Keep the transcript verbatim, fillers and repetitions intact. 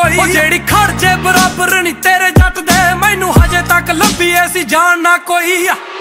कोई ओ जेड़ी खड़ जे बराबर नी तेरे जट दे मैनू हजे तक लभी ऐसी जान ना कोई।